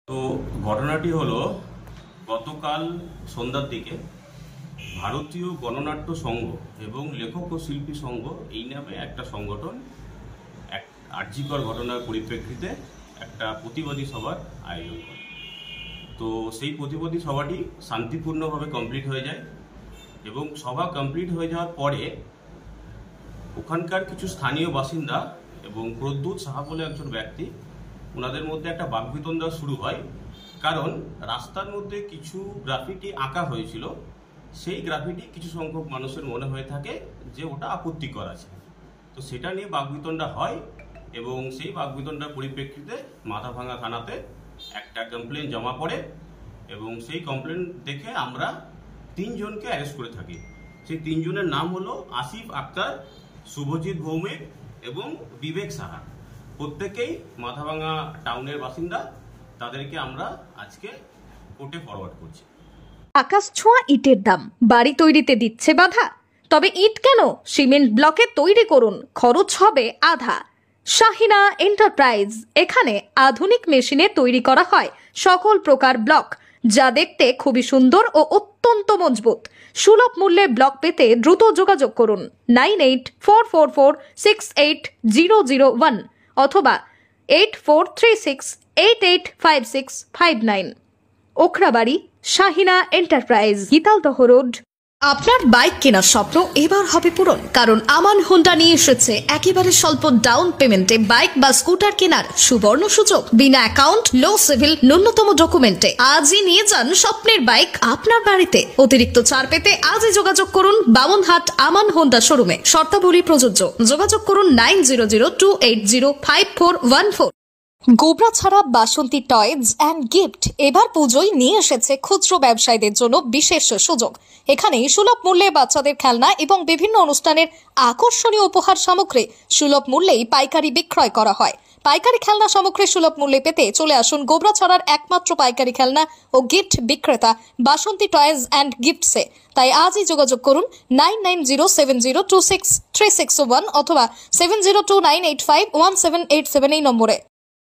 তো ঘটনাটি হলো গতকাল সন্ধ্যার দিকে ভারতীয় গণনাট্য সংঘ এবং লেখক ও শিল্পী সংঘ এই নামে একটা সংগঠন এক আর্যিকর ঘটনার পরিপ্রেক্ষিতে একটা প্রতিবাদী সভার আয়োজন করে। তো সেই প্রতিবাদী সভাটি শান্তিপূর্ণভাবে কমপ্লিট হয়ে যায় এবং সভা কমপ্লিট হয়ে যাওয়ার পরে ওখানকার কিছু স্থানীয় বাসিন্দা এবং প্রদ্যুৎ সাহা বলে একজন ব্যক্তি, ওনাদের মধ্যে একটা বাকবিতণ্ডা শুরু হয়। কারণ রাস্তার মধ্যে কিছু গ্রাফিটি আঁকা হয়েছিল, সেই গ্রাফিটি কিছু সংখ্যক মানুষের মনে হয়ে থাকে যে ওটা আপত্তিকর আছে। তো সেটা নিয়ে বাকবিতণ্ডা হয় এবং সেই বাকবিতণ্ডার পরিপ্রেক্ষিতে মাথাভাঙা থানাতে একটা কমপ্লেন জমা পড়ে এবং সেই কমপ্লেন দেখে আমরা 3 জনকে অ্যারেস্ট করে থাকি। সেই 3 জনের নাম হলো আসিফ আক্তার, শুভজিৎ ভৌমিক এবং বিবেক সাহা। প্রত্যেকেই মাথাভাঙা টাউনের বাসিন্দা। তাদেরকে আমরা আজকে কোর্টে ফরওয়ার্ড করছি। আকাশ ছোঁয়া ইটের দাম বাড়ি তৈরিতে দিচ্ছে বাধা? তবে ইট কেন, সিমেন্ট ব্লকে তৈরি করুন, খরচ হবে আধা। শাহিনা এন্টারপ্রাইজ, এখানে আধুনিক মেশিনে তৈরি করা হয় সকল প্রকার ব্লক, যা দেখতে খুবই সুন্দর ও অত্যন্ত মজবুত। সুলভ মূল্যে ব্লক পেতে দ্রুত যোগাযোগ করুন 9844468001 অথবা 8436885659। Okhrabari, Shahina enterprise, Gitaldaha road. আপনার বাইক কেনার স্বপ্ন এবার হবে পূরণ, কারণ আমান হোন্ডা নিয়ে এসেছে একেবারে স্বল্প ডাউন পেমেন্টে বাইক বা স্কুটার কেনার সুবর্ণ সুযোগ। বিনা অ্যাকাউন্ট, লো সিভিল, ন্যূনতম ডকুমেন্টে আজই নিয়ে যান স্বপ্নের বাইক আপনার বাড়িতে। অতিরিক্ত ছাড় পেতে আজই যোগাযোগ করুন বামনহাট আমান হোন্ডা শোরুমে। শর্তাবলী প্রযোজ্য। যোগাযোগ করুন 9002805414। Gobrachhara Basanti toys and gift এবার পুজোয় নিয়ে এসেছে খুচরো ব্যবসায়ীদের জন্য বিশেষ সুযোগ। এখানে সুলভ মূল্যে বাচ্চাদের খেলনা এবং বিভিন্ন অনুষ্ঠানের আকর্ষণীয় উপহার সামগ্রী সুলভ মূল্যেই পাইকারি বিক্রয় করা হয়। পাইকারি খেলনা সামগ্রী সুলভ মূল্যে পেতে চলে আসুন গোবরাছড়ার একমাত্র পাইকারি খেলনা ও গিফট বিক্রেতা বাসন্তী টয়েজ অ্যান্ড গিফটসে। তাই আজই যোগাযোগ করুন 9907026361 অথবা 7029851787 এই নম্বরে।